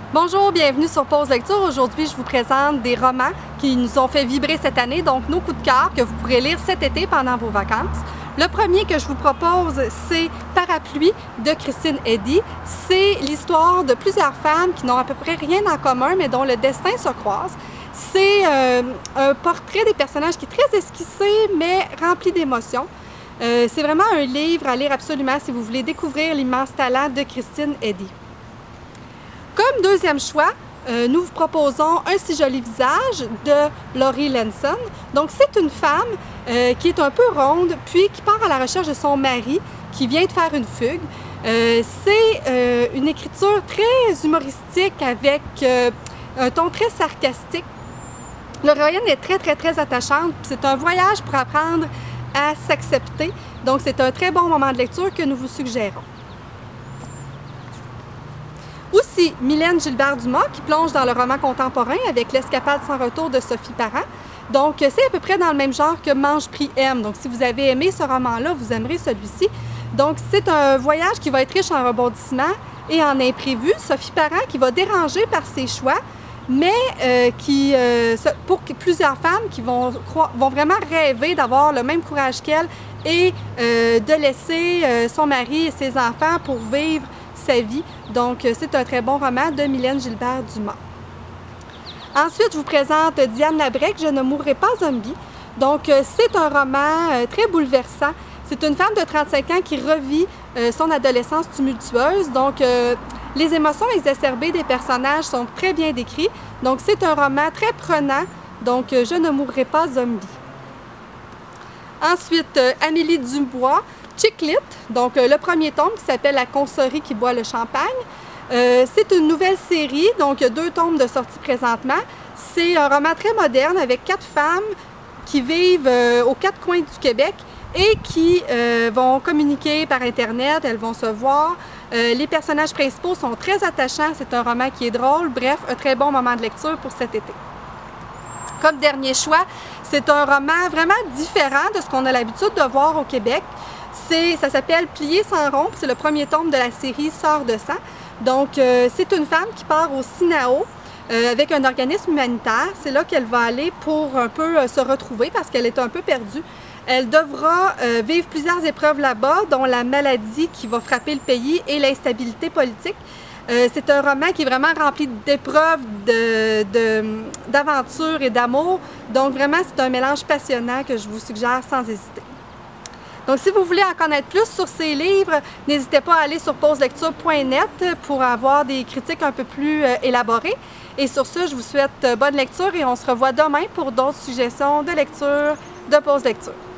Bonjour, bienvenue sur Pause Lecture. Aujourd'hui, je vous présente des romans qui nous ont fait vibrer cette année, donc nos coups de cœur que vous pourrez lire cet été pendant vos vacances. Le premier que je vous propose, c'est Parapluie de Christine Eddy. C'est l'histoire de plusieurs femmes qui n'ont à peu près rien en commun, mais dont le destin se croise. C'est un portrait des personnages qui est très esquissé, mais rempli d'émotions. C'est vraiment un livre à lire absolument si vous voulez découvrir l'immense talent de Christine Eddy. Comme deuxième choix, nous vous proposons Un si joli visage de Laurie Lanson. Donc c'est une femme qui est un peu ronde, puis qui part à la recherche de son mari qui vient de faire une fugue. C'est une écriture très humoristique avec un ton très sarcastique. L'héroïne est très attachante. C'est un voyage pour apprendre à s'accepter. Donc c'est un très bon moment de lecture que nous vous suggérons. Aussi, Mylène Gilbert-Dumas qui plonge dans le roman contemporain avec L'escapade sans retour de Sophie Parent. Donc, c'est à peu près dans le même genre que Mange, prie, aime. Donc, si vous avez aimé ce roman-là, vous aimerez celui-ci. Donc, c'est un voyage qui va être riche en rebondissements et en imprévus. Sophie Parent qui va déranger par ses choix, mais pour plusieurs femmes qui vont vraiment rêver d'avoir le même courage qu'elle et de laisser son mari et ses enfants pour vivre sa vie. Donc, c'est un très bon roman de Mylène Gilbert-Dumas. Ensuite, je vous présente Diane Labrec, Je ne mourrai pas zombie. Donc, c'est un roman très bouleversant. C'est une femme de 35 ans qui revit son adolescence tumultueuse. Donc, les émotions exacerbées des personnages sont très bien décrites. Donc, c'est un roman très prenant. Donc, Je ne mourrai pas zombie. Ensuite, Amélie Dubois, Chick Lit, donc le premier tome qui s'appelle La consorie qui boit le champagne. C'est une nouvelle série, donc 2 tomes de sortie présentement. C'est un roman très moderne avec 4 femmes qui vivent aux 4 coins du Québec et qui vont communiquer par Internet, elles vont se voir. Les personnages principaux sont très attachants, c'est un roman qui est drôle, bref, un très bon moment de lecture pour cet été. Comme dernier choix, c'est un roman vraiment différent de ce qu'on a l'habitude de voir au Québec. Ça s'appelle Plier sans rompre, c'est le premier tome de la série Sœurs de sang. Donc, c'est une femme qui part au Sinao avec un organisme humanitaire. C'est là qu'elle va aller pour un peu se retrouver parce qu'elle est un peu perdue. Elle devra vivre plusieurs épreuves là-bas, dont la maladie qui va frapper le pays et l'instabilité politique. C'est un roman qui est vraiment rempli d'épreuves, d'aventures et d'amour. Donc, vraiment, c'est un mélange passionnant que je vous suggère sans hésiter. Donc, si vous voulez en connaître plus sur ces livres, n'hésitez pas à aller sur pauselecture.net pour avoir des critiques un peu plus élaborées. Et sur ce, je vous souhaite bonne lecture et on se revoit demain pour d'autres suggestions de lecture de Pause Lecture.